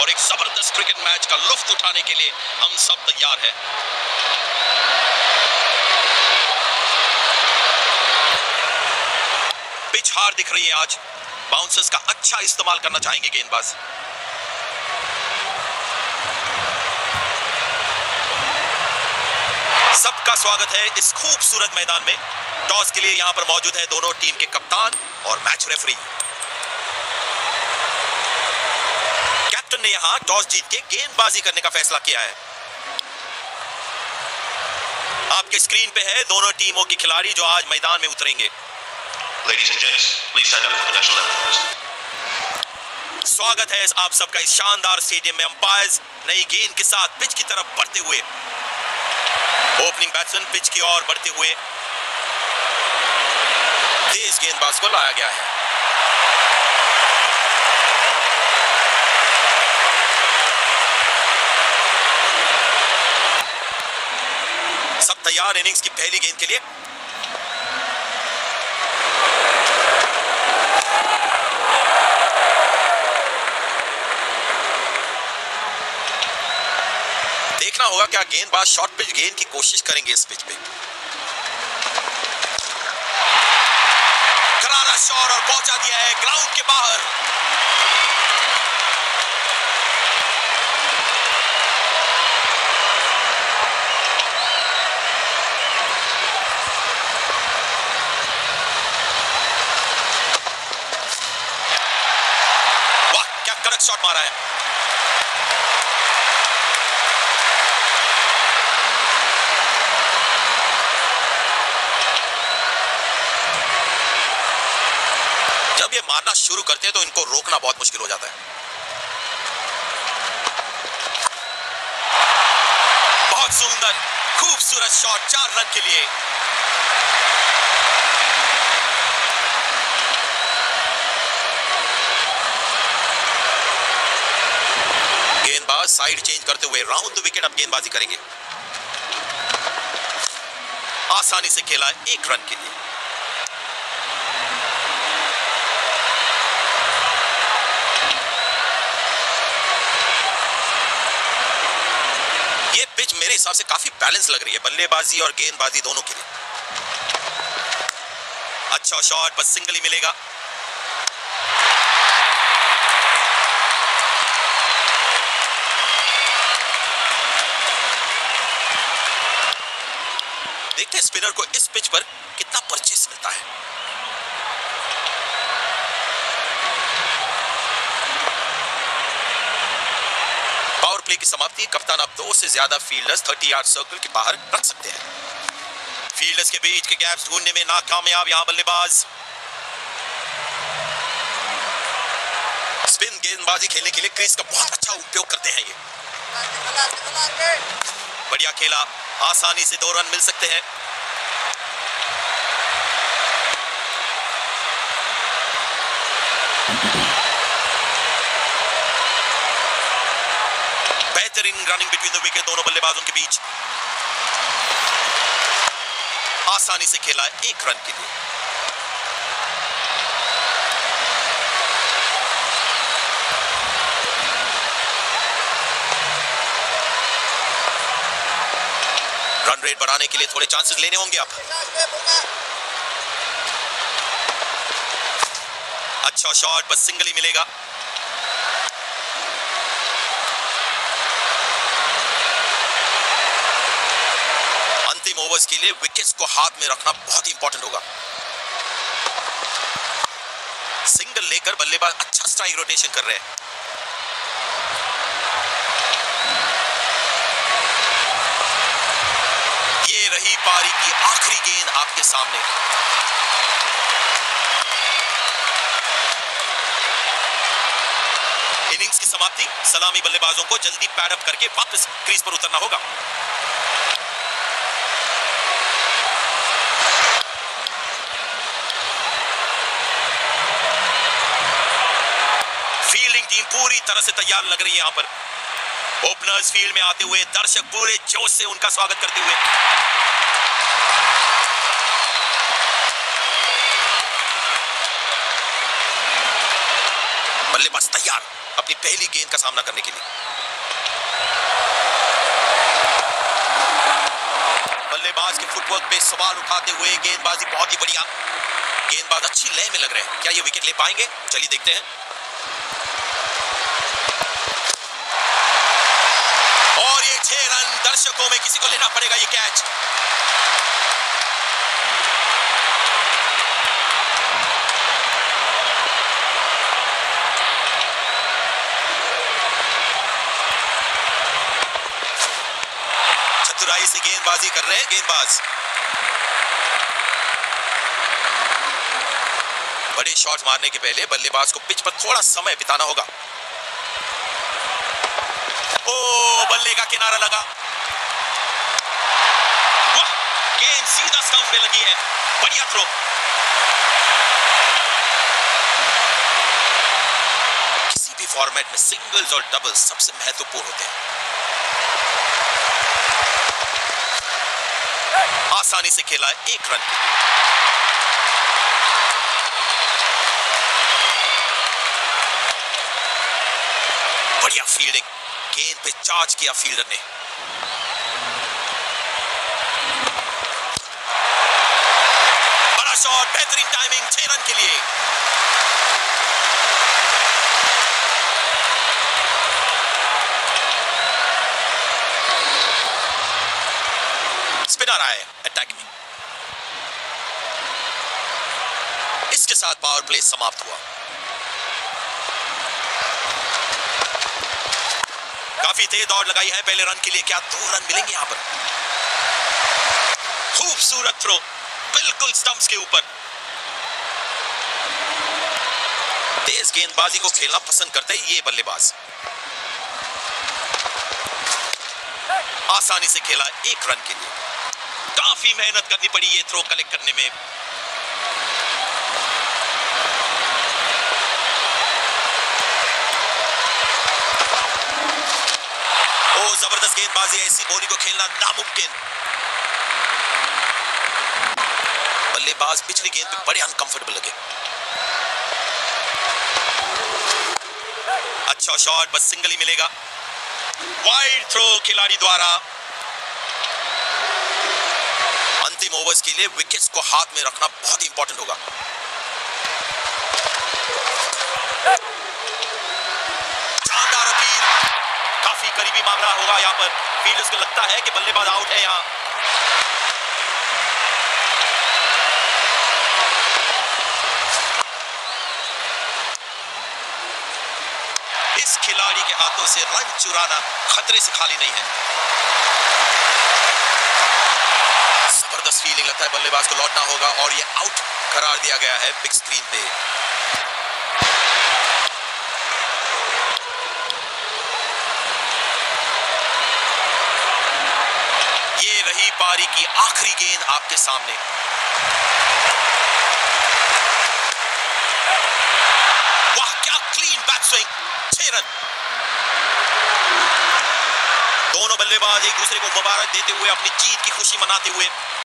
और एक जबरदस्त क्रिकेट मैच का लुत्फ उठाने के लिए हम सब तैयार हैं। पिच हार्ड दिख रही है आज। बाउंसर्स का अच्छा इस्तेमाल करना चाहेंगे गेंदबाज। सबका स्वागत है इस खूबसूरत मैदान में। टॉस के लिए यहां पर मौजूद है दोनों टीम के कप्तान और मैच रेफरी। कैप्टन ने यहां टॉस जीत के गेंदबाजी करने का फैसला किया है। आपके स्क्रीन पे है दोनों टीमों के खिलाड़ी जो आज मैदान में उतरेंगे। Ladies and gents, please stand up for the national anthem. स्वागत है आप सबका इस शानदार स्टेडियम में। अंपायर्स नई गेंद के साथ पिच की तरफ बढ़ते हुए, ओपनिंग बैट्समैन पिच की ओर बढ़ते हुए तेज गेंदबाज को लाया गया है। सब तैयार इनिंग्स की पहली गेंद के लिए। देखना होगा क्या गेंदबाज शॉर्ट पिच गेंद की कोशिश करेंगे इस पिच पे। करारा शॉट और पहुंचा दिया है ग्राउंड के बाहर। वाह क्या कड़क शॉट मारा है। जब ये मारना शुरू करते हैं तो इनको रोकना बहुत मुश्किल हो जाता है। बहुत सुंदर खूबसूरत शॉट 4 रन के लिए। गेंदबाज साइड चेंज करते हुए राउंड द विकेट अब गेंदबाजी करेंगे। आसानी से खेला 1 रन के लिए। पिच मेरे हिसाब से काफी बैलेंस लग रही है बल्लेबाजी और गेंदबाजी दोनों के लिए। अच्छा शॉट, बस सिंगल ही मिलेगा। देखते हैं स्पिनर को इस पिच पर कितना परचेस मिलता है। पावर प्ले की समाप्ति। कप्तान अब 2 से ज्यादा फील्डर्स 30 यार्ड सर्कल के बाहर रख सकते हैं। फील्डर्स के बीच के गैप्स ढूंढने में नाकामयाब यहां बल्लेबाज। स्पिन गेंदबाजी खेलने के लिए क्रीज का बहुत अच्छा उपयोग करते हैं ये। बढ़िया खेला, आसानी से 2 रन मिल सकते हैं। बेहतरीन रनिंग बिटवीन द विकेट दोनों बल्लेबाजों के बीच। आसानी से खेला 1 रन के लिए। रन रेट बढ़ाने के लिए थोड़े चांसेस लेने होंगे अब। अच्छा शॉट, बस सिंगल ही मिलेगा। ओवर्स के लिए विकेट्स को हाथ में रखना बहुत इंपॉर्टेंट होगा। सिंगल लेकर बल्लेबाज अच्छा स्ट्राइक रोटेशन कर रहे हैं। ये रही पारी की आखिरी गेंद आपके सामने। इनिंग्स की समाप्ति। सलामी बल्लेबाजों को जल्दी पैडअप करके वापस क्रीज पर उतरना होगा। टीम पूरी तरह से तैयार लग रही है यहां पर। ओपनर्स फील्ड में आते हुए दर्शक पूरे जोश से उनका स्वागत करते हुए। बल्लेबाज तैयार। अपनी पहली गेंद का सामना करने के लिए। बल्लेबाज के फुटवर्क पे सवाल उठाते हुए गेंदबाजी बहुत ही बढ़िया। गेंदबाज अच्छी लय में लग रहे हैं, क्या ये विकेट ले पाएंगे? चलिए देखते हैं। और ये 6 रन, दर्शकों में किसी को लेना पड़ेगा ये कैच। चतुराई से गेंदबाजी कर रहे हैं गेंदबाज। बड़े शॉट मारने के पहले बल्लेबाज को पिच पर थोड़ा समय बिताना होगा। ओ, बल्ले का किनारा लगा। वाह, गेंद सीधा स्टंप पे लगी है। बढ़िया थ्रो। किसी भी फॉर्मेट में सिंगल्स और डबल्स सबसे महत्वपूर्ण होते हैं। आसानी से खेला 1 रन के लिए। बढ़िया फील्डिंग, गेंद पे चार्ज किया फील्डर ने। बड़ा शॉट, बेहतरीन टाइमिंग, 6 रन के लिए। स्पिनर आए अटैक में। इसके साथ पावर प्ले समाप्त हुआ। काफी तेज दौड़ लगाई है पहले रन के लिए। क्या 2 रन मिलेंगे यहां पर? खूबसूरत थ्रो, बिल्कुल स्टंप्स के ऊपर। तेज गेंदबाजी को खेलना पसंद करते हैं ये बल्लेबाज। आसानी से खेला 1 रन के लिए। काफी मेहनत करनी पड़ी ये थ्रो कलेक्ट करने में। ओ, जबरदस्त गेंदबाजी है। ऐसी बॉलिंग को खेलना नामुमकिन। बल्लेबाज पिछली गेंद पे बड़े अनकंफर्टेबल लगे। अच्छा शॉट, बस सिंगल ही मिलेगा। वाइड थ्रो खिलाड़ी द्वारा। अंतिम ओवर्स के लिए विकेट्स को हाथ में रखना बहुत ही इंपॉर्टेंट होगा। शानदार अपील, काफी करीबी मामला होगा यहां पर। फील्डर्स को लगता है कि बल्लेबाज आउट है यहां। इस खिलाड़ी के हाथों से रन चुराना खतरे से खाली नहीं है। जबरदस्त फीलिंग, लगता है बल्लेबाज को लौटना होगा और ये आउट करार दिया गया है बिग स्क्रीन पे। ये रही पारी की आखिरी गेंद आपके सामने। वाह, क्या क्लीन बैक स्विंग, 6 रन। दोनों बल्लेबाज एक दूसरे को मुबारक देते हुए अपनी जीत की खुशी मनाते हुए